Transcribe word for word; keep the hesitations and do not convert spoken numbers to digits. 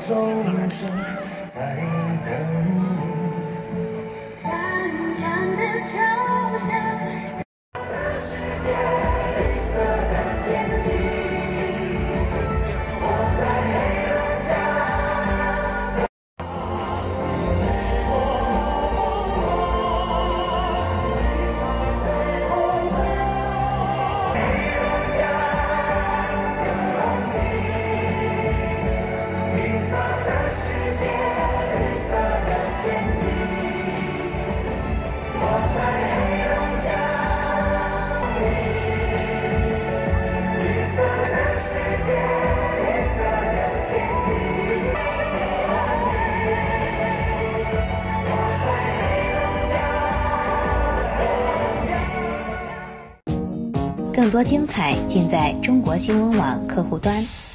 钟声在等你。 散场的钟声。 更多精彩尽在中国新闻网客户端。